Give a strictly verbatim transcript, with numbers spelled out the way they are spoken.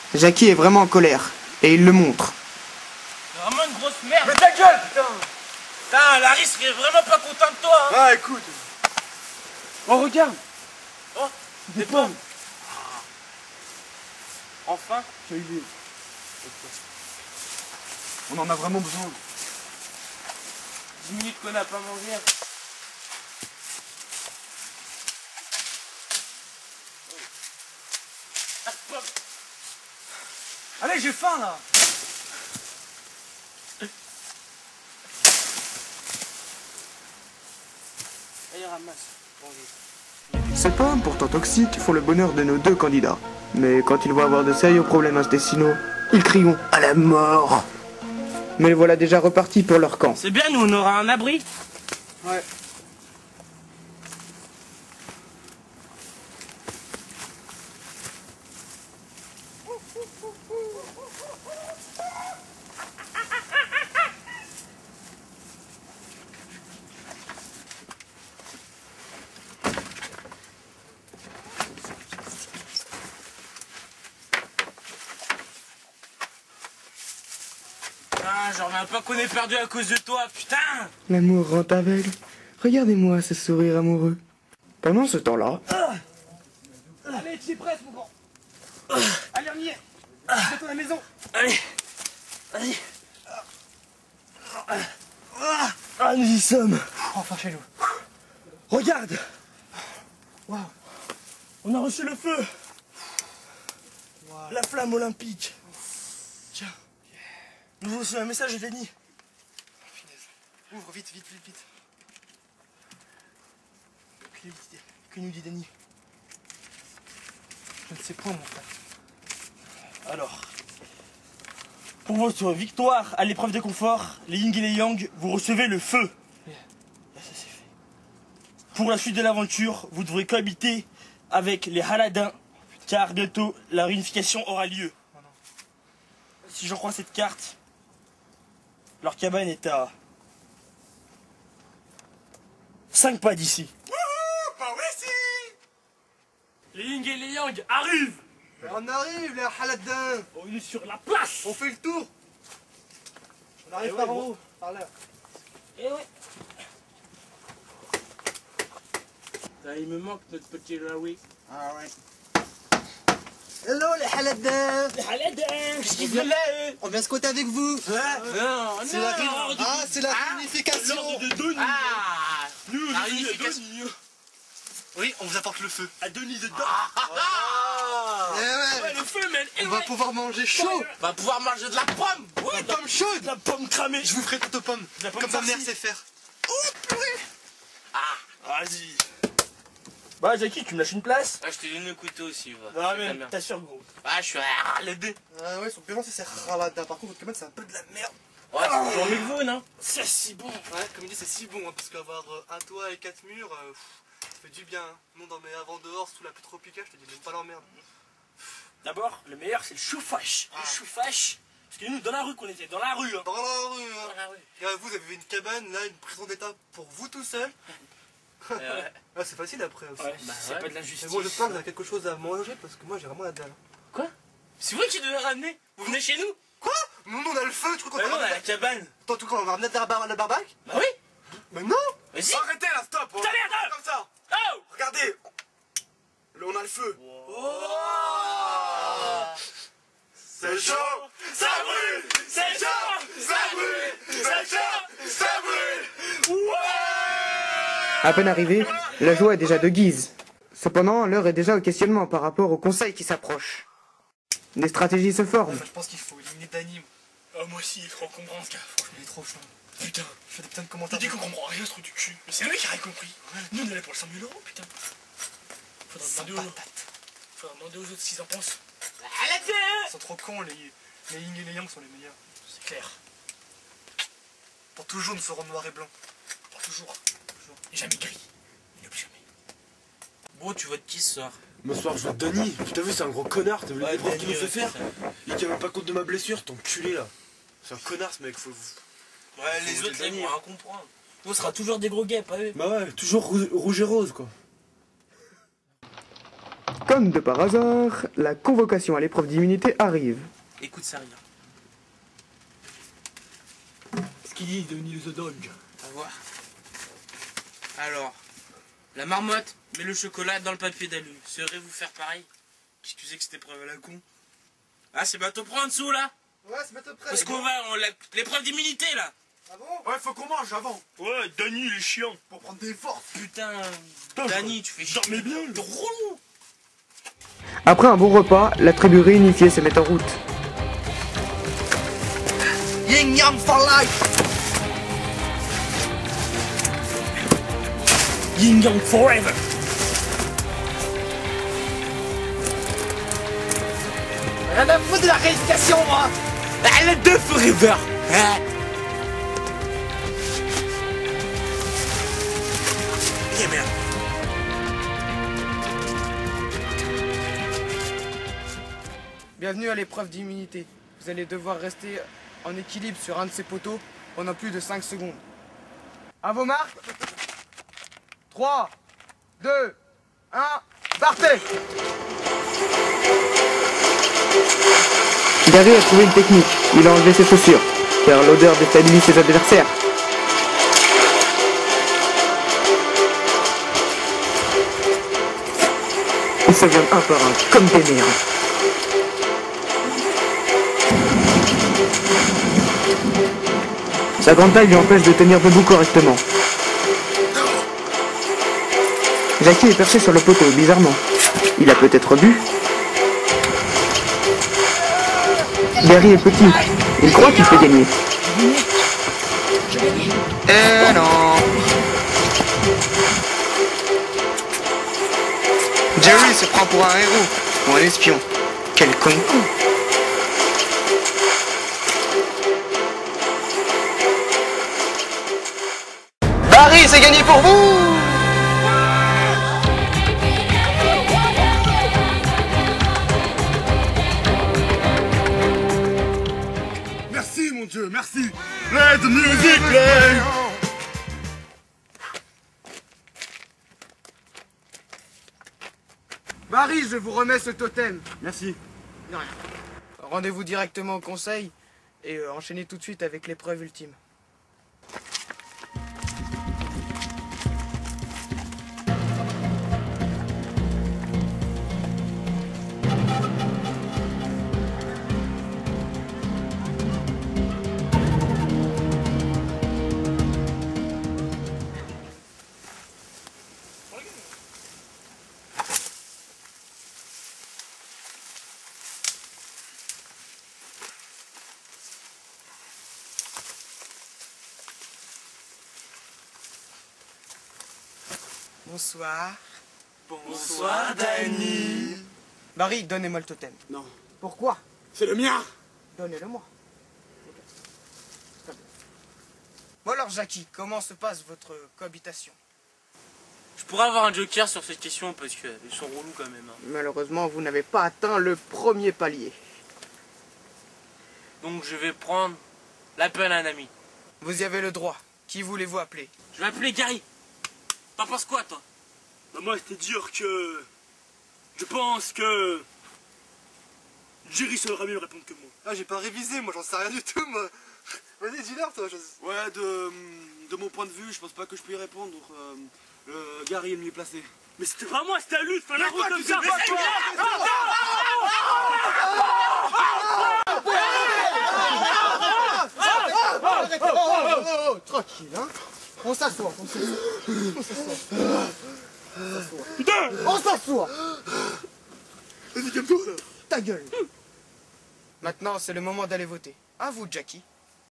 Jackie est vraiment en colère, et il le montre. C'est vraiment une grosse merde. Mais ta gueule, putain. Putain, Larry serait vraiment pas content de toi. Hein. Ah, écoute. Oh, regarde. Oh, des pommes. Enfin. J'ai eu des... On en a vraiment besoin. dix minutes qu'on n'a pas mangé. Allez, j'ai faim là. Allez, ramasse. Ces pommes, pourtant toxiques, font le bonheur de nos deux candidats. Mais quand ils vont avoir de sérieux problèmes intestinaux, ils crieront à la mort. Mais les voilà déjà repartis pour leur camp. C'est bien, nous on aura un abri. Ouais. Ah, j'en reviens pas qu'on est perdu à cause de toi, putain. L'amour rend aveugle. Regardez-moi ce sourire amoureux. Pendant ce temps-là... Allez, tu es prête, mon grand. Allez, on y est. Mets-toi à la maison. Allez, vas-y. Ah, nous y sommes. Enfin chez nous. Regarde. Waouh. On a reçu le feu. Wow. La flamme olympique. Tiens. Nous avons reçu un message de Denis. Oh, ouvre vite, vite, vite, vite. Que nous dit Denis? Je ne sais point, mon frère. Alors, pour votre victoire à l'épreuve de confort, les Ying et les Yang, vous recevez le feu. Yeah. Là, ça c'est fait. Pour la suite de l'aventure, vous devrez cohabiter avec les Haladins, car bientôt la réunification aura lieu. Oh, non. Si j'en crois cette carte, leur cabane est à cinq pas d'ici. Wouhou, par ici. Les Ying et les Yang arrivent. On arrive, les Haladins. On est sur la place. On fait le tour. On arrive Eh par ouais, en bon. haut, par là. Eh ouais. Ah, il me manque notre petit Larry. Ah ouais. Hello les Haladins. Les Haladins, qu'est-ce On qu'ils vient- veulent là, eux? On vient squatter avec vous. Non, C'est non, la, ré- l'ordre de- ah, c'est la Ah, réunification. l'ordre de Denis. Ah. Nous, La on est de réunification. Denis. Oui, on vous apporte le feu. À Denis de Denis. Eh ouais. Ouais, le feu, man. Eh On va ouais. pouvoir manger chaud. On va pouvoir manger de la pomme. Ouais, La pomme chaude. la pomme cramée. Je vous ferai toute aux pommes. La pomme Comme ma mère farcie. sait faire. Vas-y. Bah, Jackie, tu me lâches une place? Ah, je t'ai donné le couteau aussi, va. Non, Ta mais mère. t'assures, gros. Ah, je suis à les deux. Ah ouais, son prénom c'est Ralada. Par contre, votre cabane c'est un peu de la merde. Ouais, c'est toujours mieux que vous, non? C'est si bon. Ouais, comme il dit, c'est si bon, hein, parce qu'avoir euh, un toit et quatre murs, euh, pff, ça fait du bien. Hein. Non, dans mes avant dehors, sous la pluie tropicale, je te dis même pas l'emmerde. D'abord, le meilleur, c'est le chou-fâche. Le Ah. chou-fâche. Parce que nous, dans la rue qu'on était, dans la rue. Hein. Dans la rue, hein. Dans la rue. Et là, vous avez une cabane, là, une prison d'état pour vous tout seul. ouais. Ah, c'est facile après aussi. Ouais, Bah c'est ouais. pas de Mais l'injustice. bon, j'espère que vous avez quelque chose à manger parce que moi j'ai vraiment la dalle. C'est vrai que tu devais ramener. Vous venez chez nous? Quoi? Non, non, on a le feu, tu crois qu'on Bah non, va on a la ramener... cabane. Attends, tu crois qu'on va ramener la, bar la barbaque? Bah oui. Mais non! Vas-y. Arrêtez là, stop! on- Putain, merde. Comme ça! Oh. Regardez! Là, on a le feu! C'est chaud! Ça brûle. C'est chaud. Ça brûle. C'est chaud. Ça brûle. Ouais. À peine arrivé, la joie est déjà de guise. Cependant, l'heure est déjà au questionnement par rapport au conseil qui s'approche. Des stratégies se forment. Je pense qu'il faut éliminer Dany. Oh, moi aussi, il faut qu'on comprenne ce gars. Franchement. Il est trop chaud. Putain. Je fais des putains de Il commentaires. dit qu'on comprend rien, ce truc du cul. Mais c'est lui qui a rien compris. Nous, on est là pour le cent mille euros, putain. Faudra Sans demander aux autres. patate. Faudra demander aux autres ce qu'ils en pensent. Ils sont trop cons, les, les Ying et les Yang sont les meilleurs. C'est clair. Pour toujours, nous serons noir et blanc. Pour toujours. Et jamais gris. Il n'oublie jamais. Bon, tu votes qui ce soir? Moi, ce soir, je vois Denis. T'as vu, c'est un gros connard. T'as vu Ouais, les profs qu'il Denis, nous fait ouais, faire? c'est ça. Il tient même pas compte de ma blessure, ton culé là. C'est un connard ce mec, faut. Ouais, les Faut autres, là, ils Denis. vont rien comprendre. Nous, on sera toujours des gros gays, pas eux. Bah ouais, toujours rouge, rouge et rose quoi. Comme de par hasard, la convocation à l'épreuve d'immunité arrive. Écoute ça, regarde. Ce qu'il dit de Neil the Dog. On va voir. Alors, la marmotte met le chocolat dans le papier d'alu. Saurez-vous faire pareil? Excusez que c'était preuve à la con. Ah, c'est bientôt prêt en dessous, là? Ouais, c'est bientôt prêt. Parce qu'on va, on l'a- l'épreuve d'immunité, là. Ah bon? Ouais, faut qu'on mange avant. Ouais, Danny, il est chiant. Pour prendre des forces. Putain, Putain, Dani, tu fais chier. dormais bien, T'es relou. Après un bon repas, la tribu réunifiée se met en route. Yin Yang for life. Yin Yang forever. Rien à foutre de la rééducation, moi. Ah, les deux forever. Ah. Eh merde. Bienvenue à l'épreuve d'immunité. Vous allez devoir rester en équilibre sur un de ces poteaux pendant plus de cinq secondes. À vos marques. trois, deux, un, partez! Gary a trouvé une technique. Il a enlevé ses chaussures, car l'odeur déstabilise ses adversaires. Ils se viennent un par un, comme des merdes. Sa grande taille lui empêche de tenir debout correctement. Jackie est perché sur le poteau, bizarrement. Il a peut-être bu. Gary est petit. Il croit qu'il peut gagner. Eh non. Jerry se prend pour un héros ou un espion. Quel con. Barry, c'est gagné pour vous. Merci, mon Dieu, merci. Let the music play. Barry, je vous remets ce totem. Merci. De rien. Rendez-vous directement au conseil et euh, enchaînez tout de suite avec l'épreuve ultime. Bonsoir. Bonsoir, Danny. Barry, donnez-moi le totem. Non. Pourquoi? C'est le mien. Donnez-le-moi. Très bien. Bon alors, Jackie, comment se passe votre cohabitation? Je pourrais avoir un joker sur cette question parce qu'ils sont relous quand même. Hein. Malheureusement, vous n'avez pas atteint le premier palier. Donc je vais prendre l'appel à un ami. Vous y avez le droit. Qui voulez-vous appeler? Je vais appeler Gary. T'en penses quoi, toi? Bah, moi, c'était dire que... Je pense que... Jerry saura mieux répondre que moi. Ah, j'ai pas révisé, moi j'en sais rien du tout, moi. Vas-y, dis-leur, toi. Je... Ouais, de, de mon point de vue, je pense pas que je puis y répondre. Euh, euh, Gary est le mieux placé. Mais c'était pas moi, c'était à lui de faire la route comme tu ça. sais pas, toi. Tranquille, hein. On s'assoit, on s'assoit. On s'assoit. Putain. On s'assoit. Vas-y, calme-toi, là. Ta gueule. Maintenant, c'est le moment d'aller voter. À vous, Jackie.